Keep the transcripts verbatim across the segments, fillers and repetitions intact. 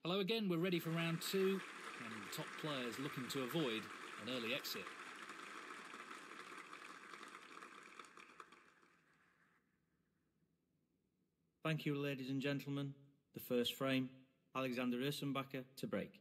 Hello again, we're ready for round two, and top players looking to avoid an early exit. Thank you, ladies and gentlemen. The first frame, Alexander Ursenbacher to break.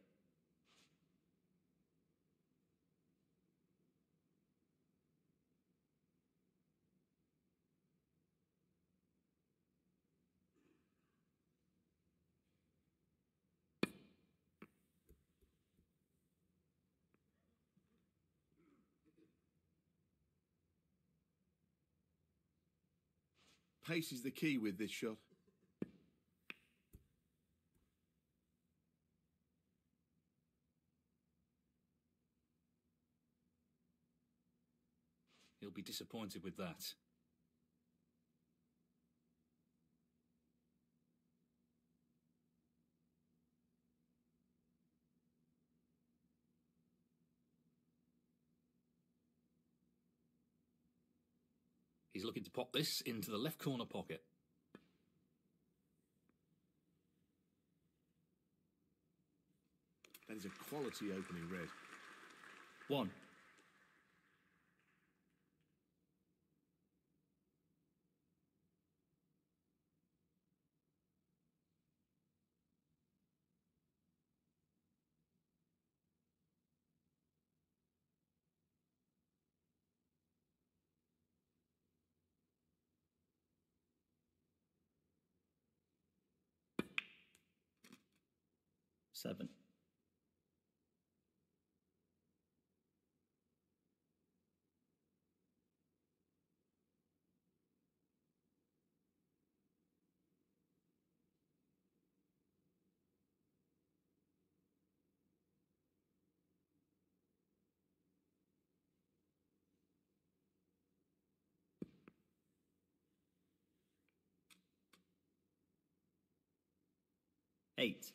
Pace is the key with this shot. He'll be disappointed with that. He's looking to pop this into the left corner pocket. That is a quality opening red. One. Seven. Eight.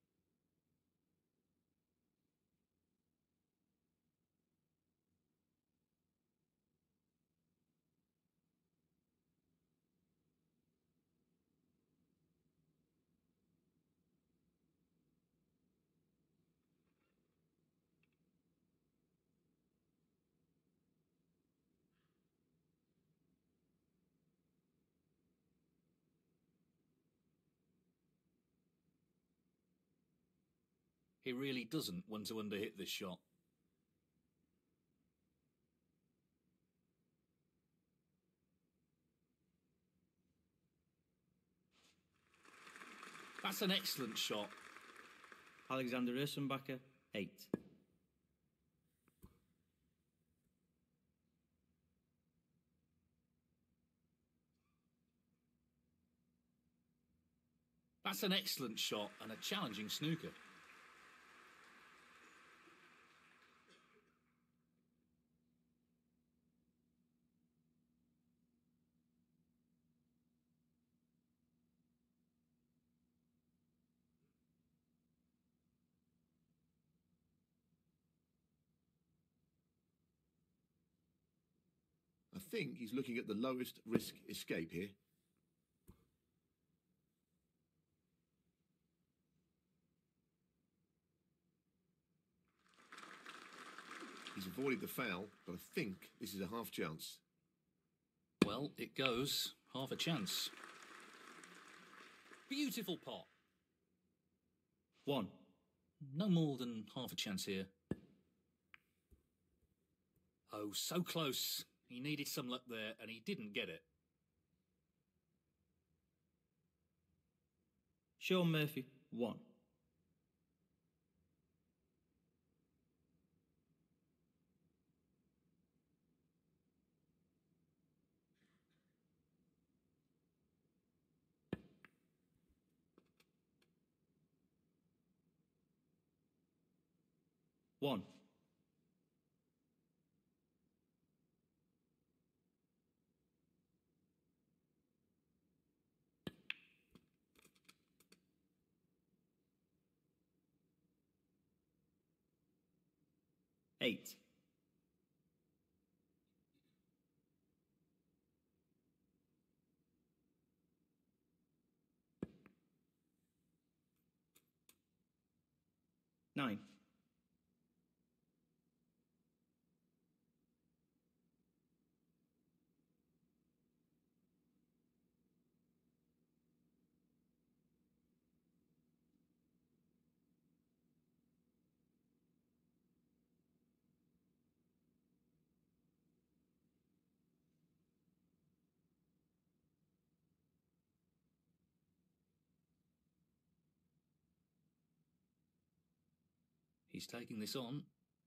He really doesn't want to underhit this shot. That's an excellent shot. Alexander Ursenbacher, eight. That's an excellent shot and a challenging snooker. I think he's looking at the lowest risk escape here. He's avoided the foul, but I think this is a half chance. Well, it goes. Half a chance. Beautiful pot. One. No more than half a chance here. Oh, so close. He needed some luck there, and he didn't get it. Sean Murphy, one. One. Eight. nine. He's taking this on.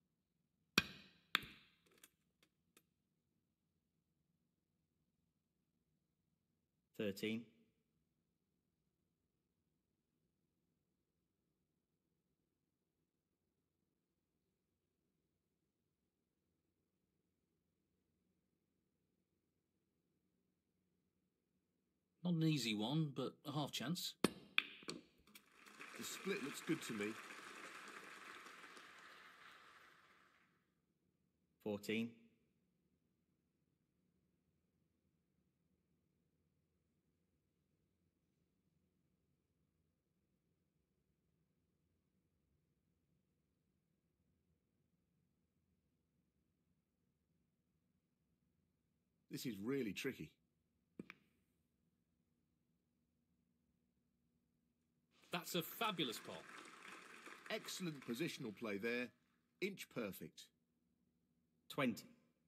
thirteen. Not an easy one, but a half chance. The split looks good to me. fourteen. This is really tricky. That's a fabulous pot. Excellent positional play there. Inch perfect. twenty.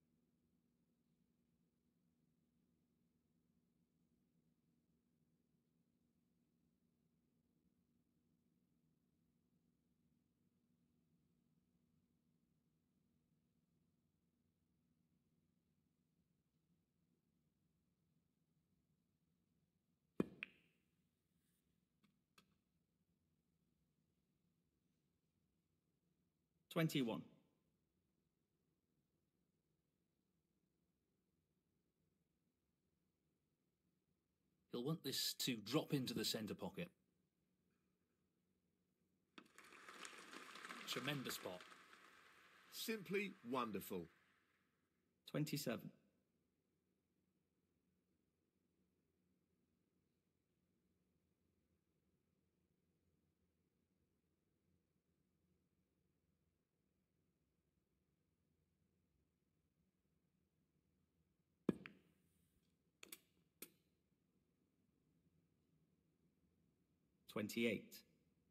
twenty-one. He'll want this to drop into the centre pocket. Tremendous pot. Simply wonderful. twenty-seven. twenty-eight.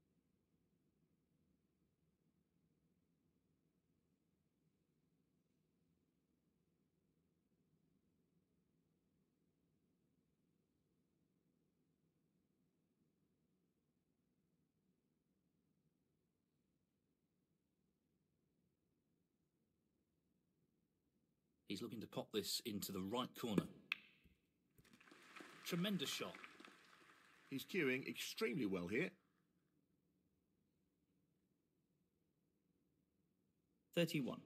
He's looking to pop this into the right corner. Tremendous shot. He's cueing extremely well here. thirty-one.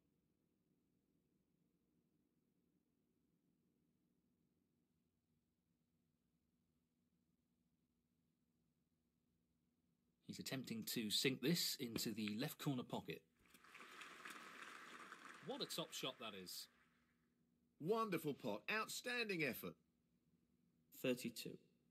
He's attempting to sink this into the left corner pocket. What a top shot that is. Wonderful pot. Outstanding effort. thirty-two.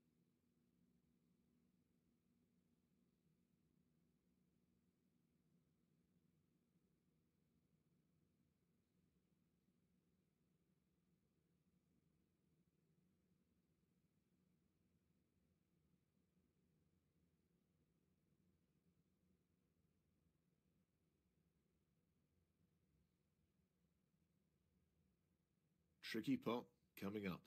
Tricky pot coming up.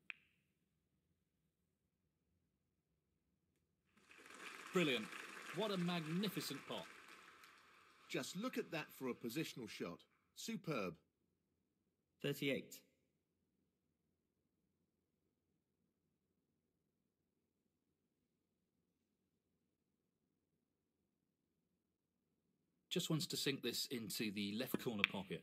Brilliant. What a magnificent pot. Just look at that for a positional shot. Superb. thirty-eight. Just wants to sink this into the left corner pocket.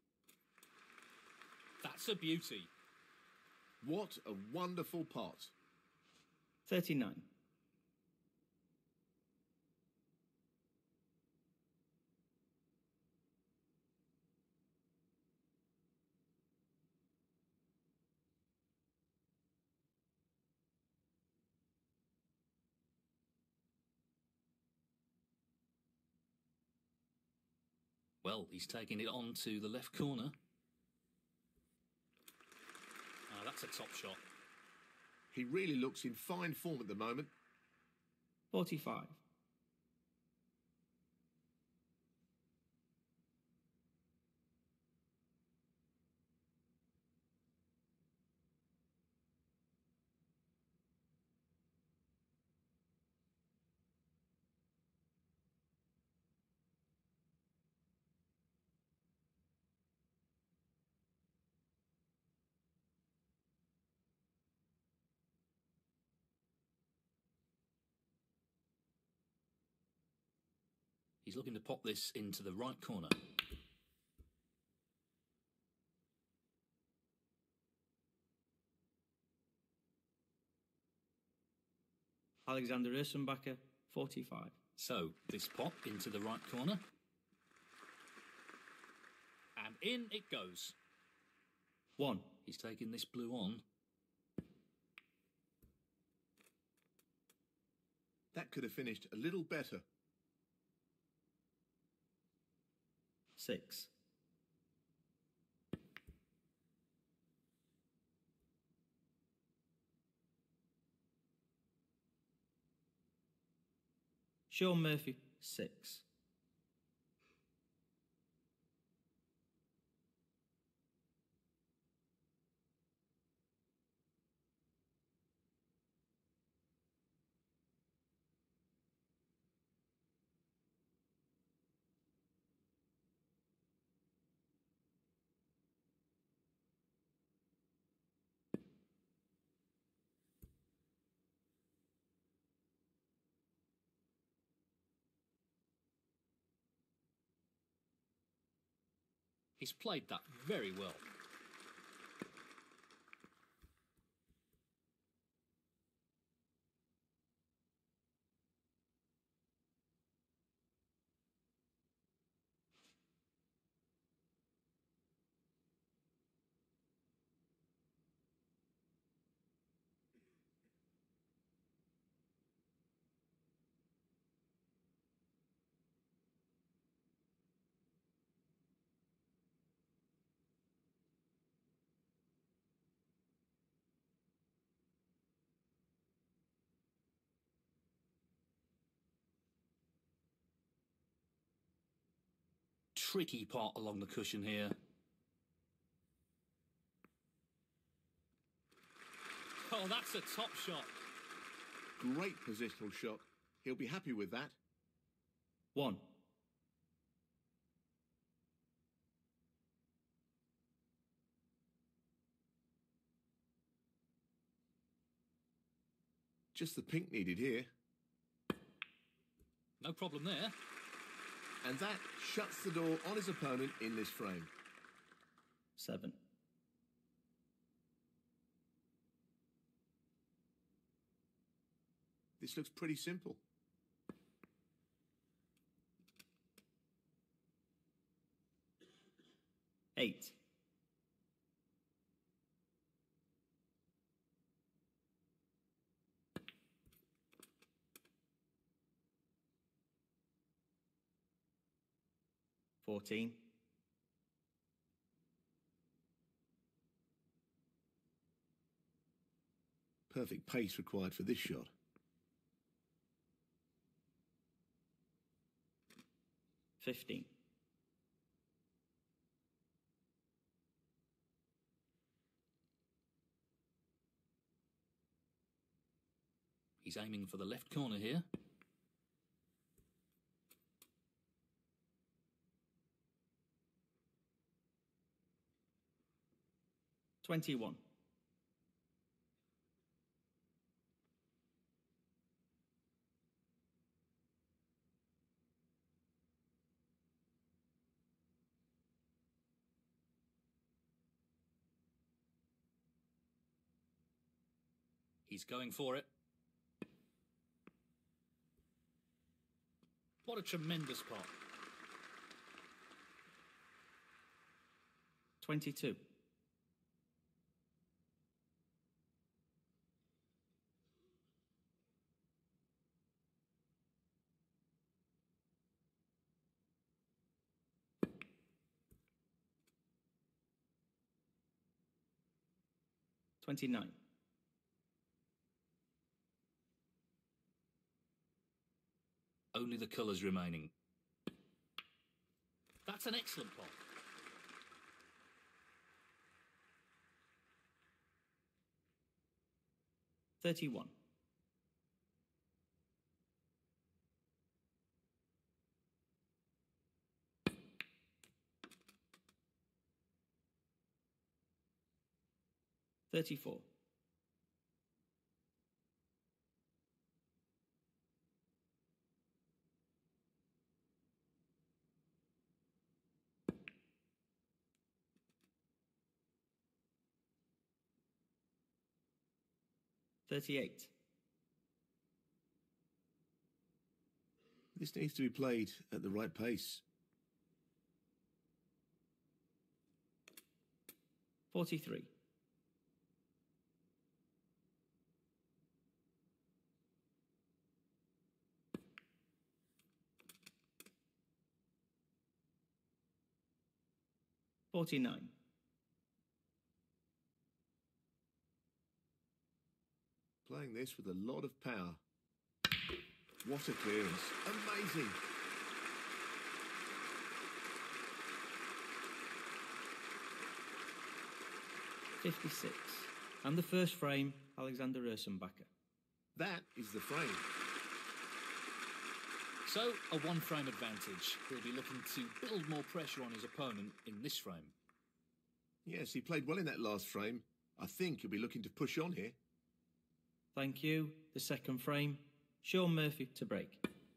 That's a beauty. What a wonderful pot. thirty-nine. Well, he's taking it on to the left corner. Ah, that's a top shot. He really looks in fine form at the moment. forty-five. He's looking to pop this into the right corner. Alexander Ursenbacher, forty-five. So, this pop into the right corner. And in it goes. One. He's taking this blue on. That could have finished a little better. Six. Sean Murphy, six. He's played that very well. Tricky part along the cushion here. Oh, that's a top shot. Great positional shot. He'll be happy with that. One. Just the pink needed here. No problem there. And that shuts the door on his opponent in this frame. Seven. This looks pretty simple. Eight. Fourteen. Perfect pace required for this shot. Fifteen. He's aiming for the left corner here. Twenty-one. He's going for it. What a tremendous pot. Twenty-two. twenty-nine. Only the colours remaining. That's an excellent pot. thirty-one. thirty-four. thirty-eight. This needs to be played at the right pace. forty-three. forty-nine. Playing this with a lot of power. What a clearance. Amazing. fifty-six. And the first frame, Alexander Ursenbacher. That is the frame. So, a one-frame advantage. He'll be looking to build more pressure on his opponent in this frame. Yes, he played well in that last frame. I think he'll be looking to push on here. Thank you. The second frame, Sean Murphy to break.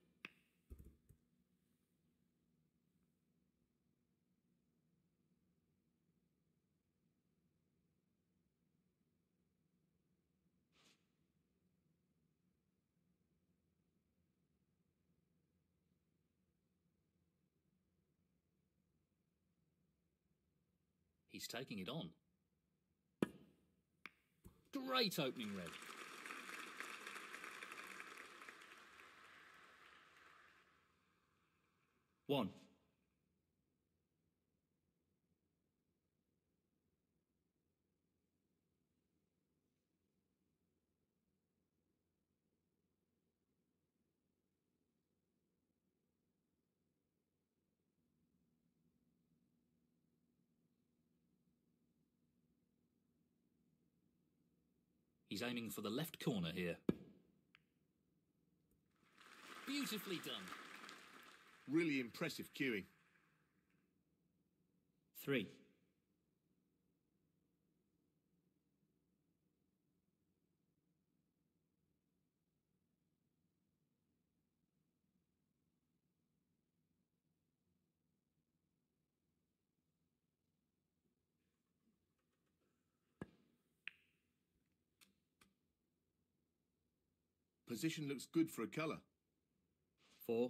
He's taking it on. Great opening red. One. He's aiming for the left corner here. Beautifully done. Really impressive cueing. Three. Position looks good for a colour. Four.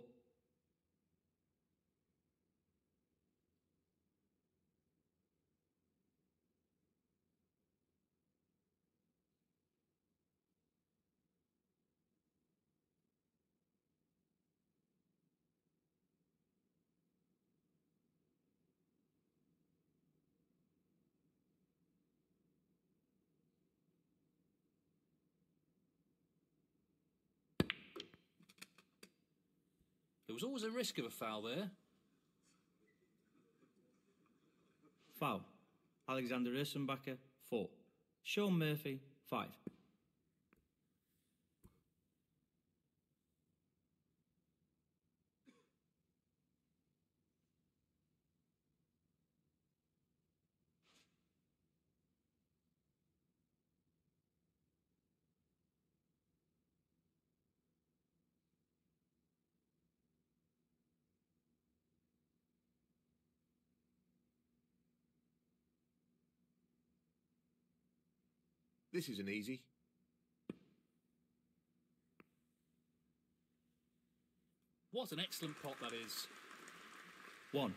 There was always a risk of a foul there. Foul. Alexander Ursenbacher, four. Sean Murphy, five. This isn't easy. What an excellent pot that is. One.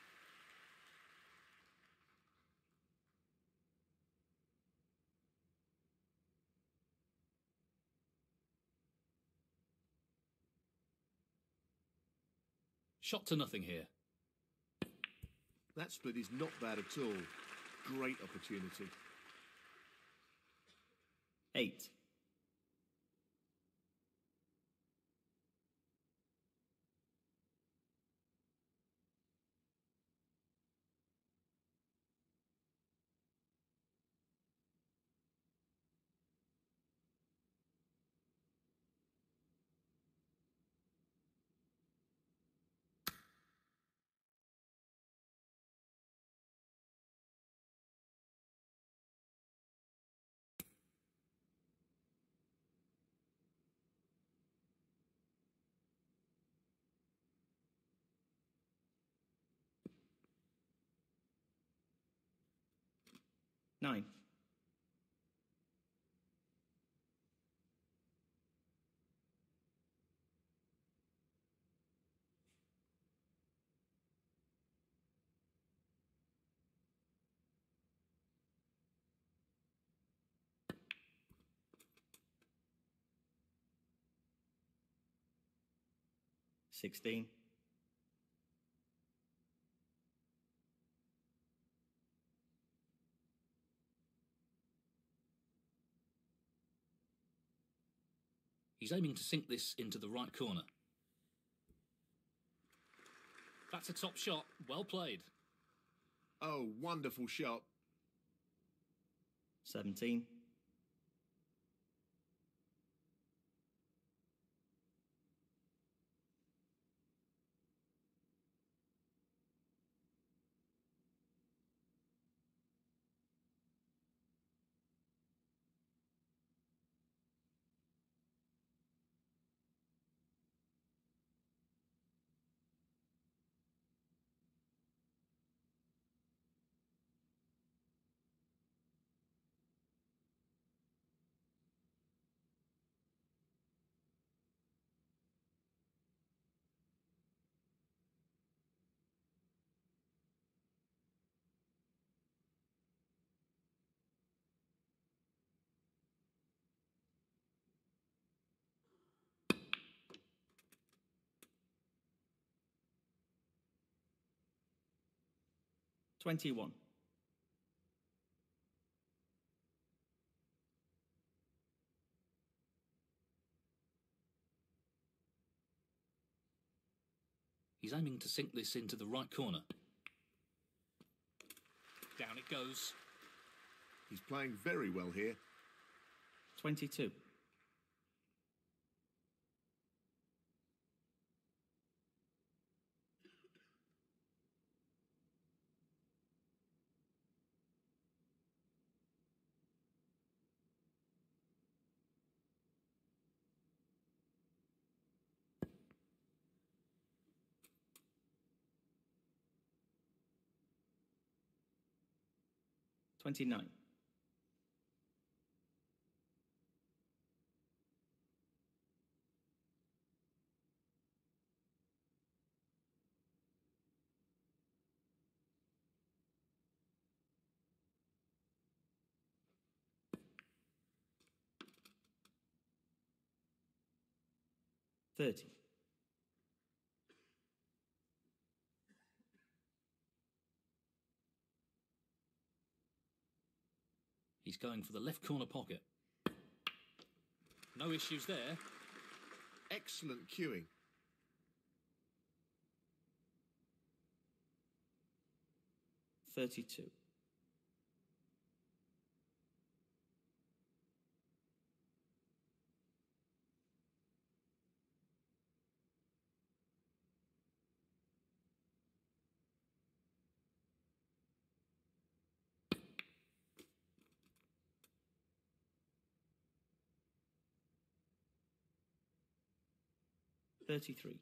Shot to nothing here. That split is not bad at all. Great opportunity. eight. Nine. Sixteen. He's aiming to sink this into the right corner. That's a top shot. Well played. Oh, wonderful shot. Seventeen. Twenty-one. He's aiming to sink this into the right corner. Down it goes. He's playing very well here. Twenty-two. Twenty-nine. Thirty. He's going for the left corner pocket. No issues there. Excellent cueing. Thirty-two. Thirty-three.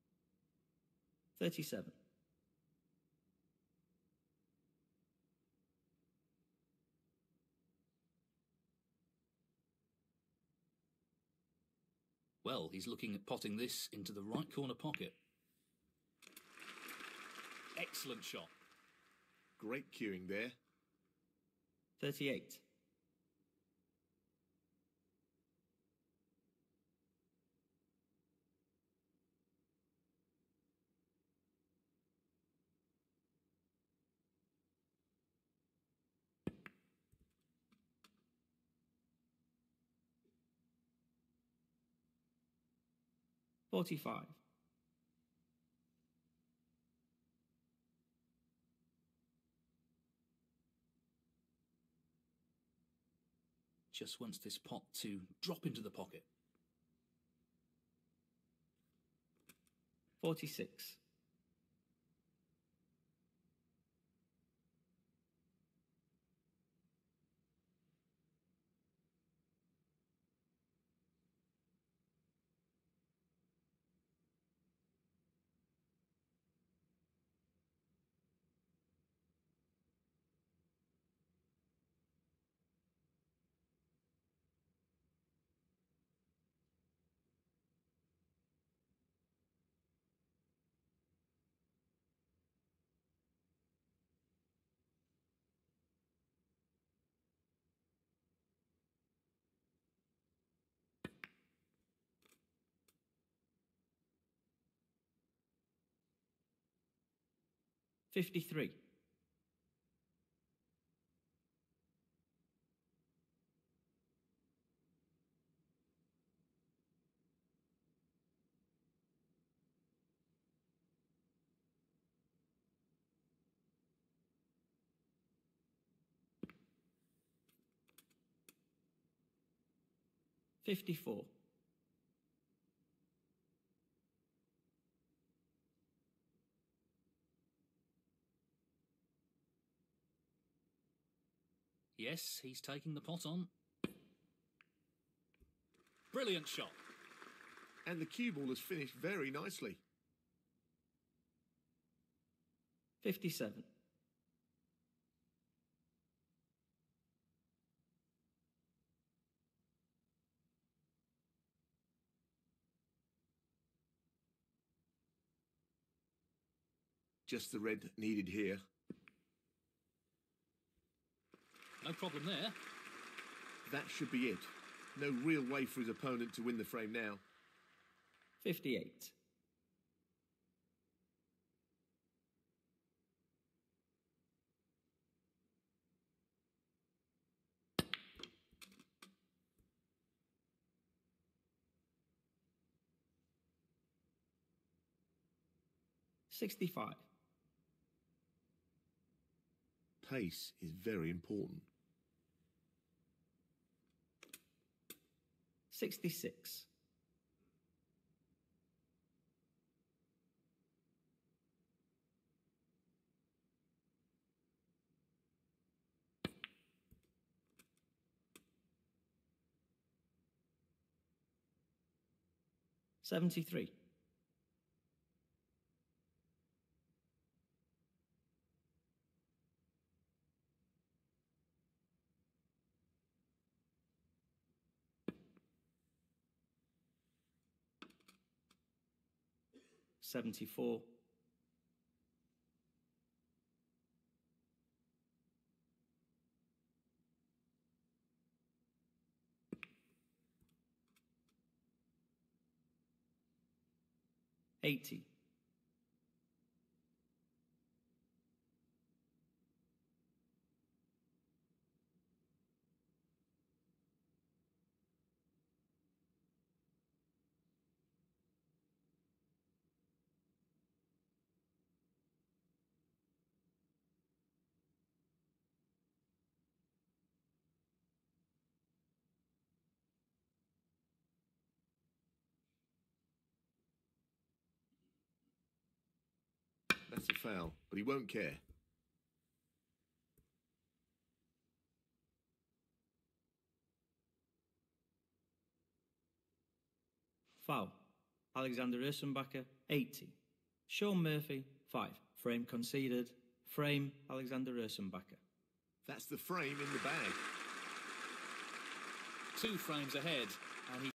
Thirty-seven. well. He's looking at potting this into the right corner pocket. Excellent shot. Great cueing there. thirty-eight. forty-five. Just wants this pot to drop into the pocket. forty-six. fifty-three. fifty-four. Yes, he's taking the pot on. Brilliant shot. And the cue ball has finished very nicely. fifty-seven. Just the red needed here. No problem there. That should be it. No real way for his opponent to win the frame now. fifty-eight. sixty-five. Pace is very important. sixty-six. seventy-three. seventy-four. eighty. That's a foul, but he won't care. Foul. Alexander Ursenbacher, eighty. Sean Murphy, five. Frame conceded. Frame, Alexander Ursenbacher. That's the frame in the bag. Two frames ahead, and he